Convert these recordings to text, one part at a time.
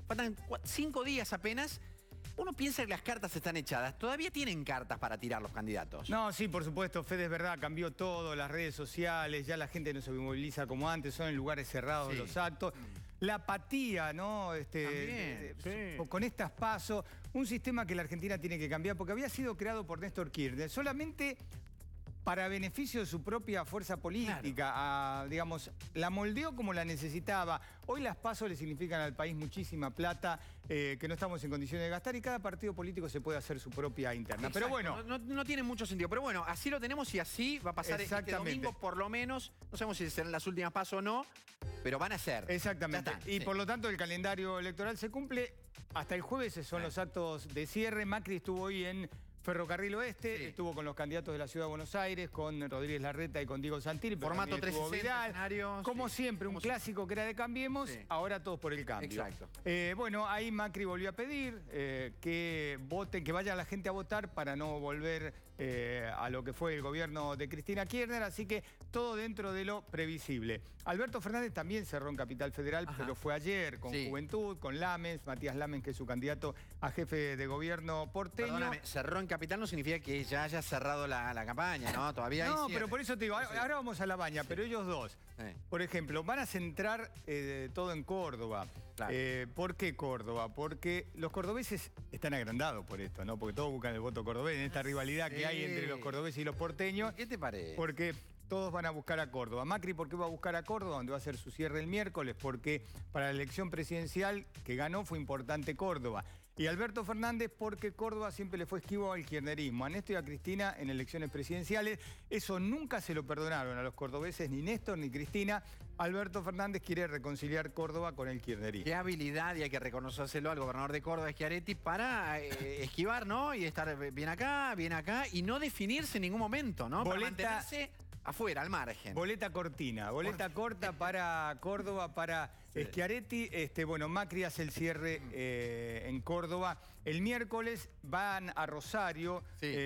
faltan 5 días apenas. Uno piensa que las cartas están echadas. ¿Todavía tienen cartas para tirar los candidatos? No, sí, por supuesto, Fede, es verdad, cambió todo, las redes sociales, ya la gente no se moviliza como antes, son en lugares cerrados los actos. La apatía, ¿no? Con estas pasos, un sistema que la Argentina tiene que cambiar, porque había sido creado por Néstor Kirchner, solamente para beneficio de su propia fuerza política, digamos, la moldeó como la necesitaba. Hoy las PASO le significan al país muchísima plata que no estamos en condiciones de gastar y cada partido político se puede hacer su propia interna. Exacto. Pero bueno. No tiene mucho sentido. Pero bueno, así lo tenemos y así va a pasar este domingo por lo menos. No sabemos si serán las últimas PASO o no, pero van a ser. Exactamente. Y por lo tanto el calendario electoral se cumple. Hasta el jueves son los actos de cierre. Macri estuvo hoy en Ferrocarril Oeste, estuvo con los candidatos de la Ciudad de Buenos Aires, con Rodríguez Larreta y con Diego Santilli. Formato 360, como siempre, un clásico que era de Cambiemos, ahora todos por el cambio. Exacto. Bueno, ahí Macri volvió a pedir que voten, que vaya la gente a votar para no volver a lo que fue el gobierno de Cristina Kirchner, así que todo dentro de lo previsible. Alberto Fernández también cerró en Capital Federal, pero fue ayer con Juventud, con Lames, Matías Lames, que es su candidato a jefe de gobierno porteño. Perdóname, cerró en Capital no significa que ya haya cerrado la campaña, ¿no? Todavía hay pero por eso te digo, ahora vamos a La Baña, pero ellos dos, por ejemplo, van a centrar todo en Córdoba. Claro. ¿Por qué Córdoba? Porque los cordobeses están agrandados por esto, ¿no? Porque todos buscan el voto cordobés en esta rivalidad que hay entre los cordobeses y los porteños. ¿Qué te parece? Porque todos van a buscar a Córdoba. Macri, ¿por qué va a buscar a Córdoba? Donde va a ser su cierre el miércoles, porque para la elección presidencial que ganó fue importante Córdoba. Y Alberto Fernández, porque Córdoba siempre le fue esquivo al kirchnerismo. A Néstor y a Cristina en elecciones presidenciales. Eso nunca se lo perdonaron a los cordobeses, ni Néstor ni Cristina. Alberto Fernández quiere reconciliar Córdoba con el kirchnerismo. Qué habilidad, y hay que reconocérselo al gobernador de Córdoba, Schiaretti, para esquivar, ¿no? Y estar bien acá, y no definirse en ningún momento, ¿no? Para mantenerse afuera, al margen. Boleta cortina, boleta corta para Córdoba, para Schiaretti. Bueno, Macri hace el cierre en Córdoba. El miércoles van a Rosario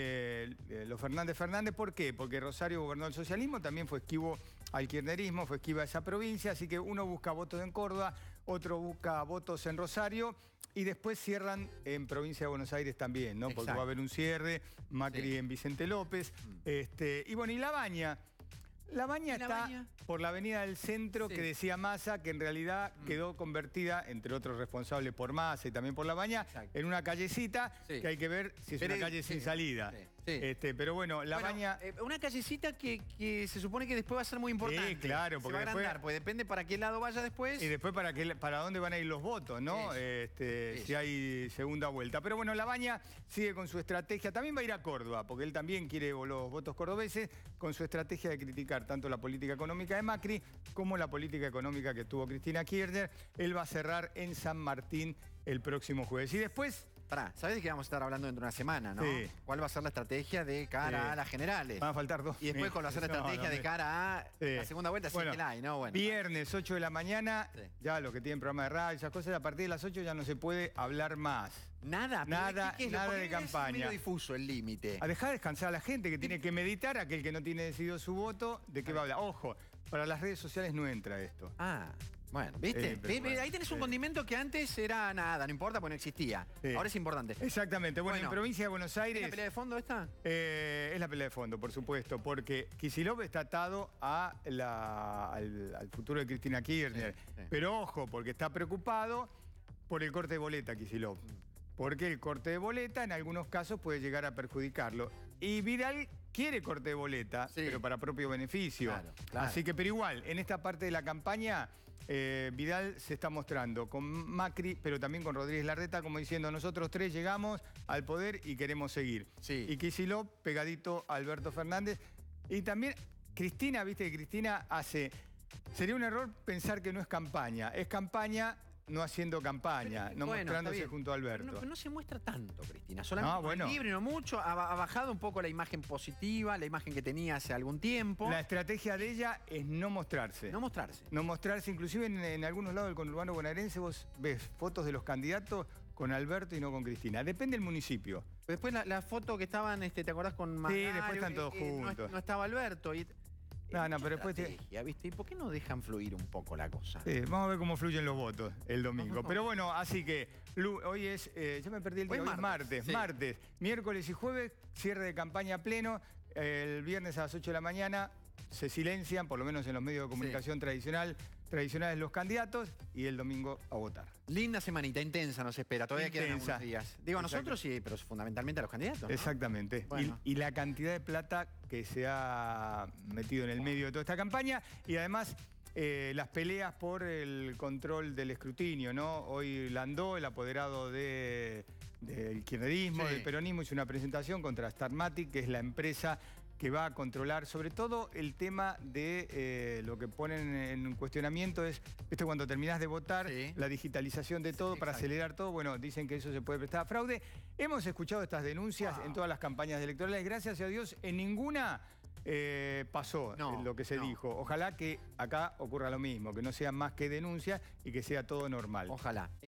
los Fernández. ¿Por qué? Porque Rosario gobernó el socialismo, también fue esquivo al kirchnerismo, fue esquiva a esa provincia, así que uno busca votos en Córdoba, otro busca votos en Rosario. Y después cierran en provincia de Buenos Aires también, ¿no? Porque va a haber un cierre, Macri en Vicente López. Y bueno, y La Baña. La Baña está por la avenida del Centro, que decía Massa, que en realidad quedó convertida, entre otros responsables por Massa y también por La Baña, en una callecita que hay que ver si es una calle sin salida. Pero bueno, La Baña... Una callecita que se supone que después va a ser muy importante. Sí, claro. Porque se va a agrandar, pues depende para qué lado vaya después. Y después para dónde van a ir los votos, ¿no? Si hay segunda vuelta. Pero bueno, La Baña sigue con su estrategia. También va a ir a Córdoba, porque él también quiere los votos cordobeses, con su estrategia de criticar tanto la política económica de Macri como la política económica que tuvo Cristina Kirchner. Él va a cerrar en San Martín el próximo jueves. Y después... ¿Sabés de qué vamos a estar hablando dentro de una semana, no? Sí. ¿Cuál va a ser la estrategia de cara a las generales? Van a faltar 2. Y después cuál va a ser la estrategia de cara a la segunda vuelta, si es que la hay, ¿no? Bueno, viernes, 8 de la mañana, ya los que tienen programa de radio, esas cosas, a partir de las 8 ya no se puede hablar más. Nada de campaña. Es medio difuso el límite. A dejar descansar a la gente que tiene que meditar, aquel que no tiene decidido su voto, ¿de qué va a hablar? Ojo, para las redes sociales no entra esto. Bueno, ¿viste? Ahí tenés un condimento que antes era nada, no importa porque no existía. Ahora es importante. Exactamente. Bueno, en provincia de Buenos Aires... ¿Es la pelea de fondo esta? Es la pelea de fondo, por supuesto, porque Kicillof está atado al futuro de Cristina Kirchner. Pero ojo, porque está preocupado por el corte de boleta, Kicillof. Porque el corte de boleta en algunos casos puede llegar a perjudicarlo. Y Vidal quiere corte de boleta, pero para propio beneficio. Claro. Así que, pero igual, en esta parte de la campaña, Vidal se está mostrando con Macri, pero también con Rodríguez Larreta, como diciendo, nosotros tres llegamos al poder y queremos seguir. Y Kicillof pegadito a Alberto Fernández. Y también Cristina, viste que Cristina hace... Sería un error pensar que no es campaña. Es campaña... no haciendo campaña, no mostrándose junto a Alberto. Pero no se muestra tanto, Cristina. Solamente libre, no mucho. Ha bajado un poco la imagen positiva, la imagen que tenía hace algún tiempo. La estrategia de ella es no mostrarse. No mostrarse. No mostrarse. Inclusive en algunos lados del conurbano bonaerense vos ves fotos de los candidatos con Alberto y no con Cristina. Depende del municipio. Después la foto que estaban, ¿te acordás con Magali? Sí, después están todos juntos. No estaba Alberto. No, pero después... ¿viste? ¿Y por qué no dejan fluir un poco la cosa? Sí, vamos a ver cómo fluyen los votos el domingo. Pero bueno, así que hoy es... ya me perdí el día, hoy es martes. Martes, miércoles y jueves, cierre de campaña pleno. El viernes a las 8 de la mañana se silencian, por lo menos en los medios de comunicación tradicionales los candidatos, y el domingo a votar. Linda semanita, intensa nos espera, todavía quedan algunos días. Digo, a nosotros sí, pero fundamentalmente a los candidatos, ¿no? Exactamente. Bueno. Y la cantidad de plata que se ha metido en el medio de toda esta campaña, y además las peleas por el control del escrutinio, ¿no? Hoy Landó, el apoderado del kirchnerismo, del peronismo, hizo una presentación contra Starmatic, que es la empresa que va a controlar, sobre todo el tema de lo que ponen en cuestionamiento es, ¿viste? Cuando terminás de votar, la digitalización de todo para acelerar todo, bueno, dicen que eso se puede prestar a fraude. Hemos escuchado estas denuncias en todas las campañas electorales, gracias a Dios, en ninguna pasó lo que se dijo. Ojalá que acá ocurra lo mismo, que no sea más que denuncia y que sea todo normal. Ojalá.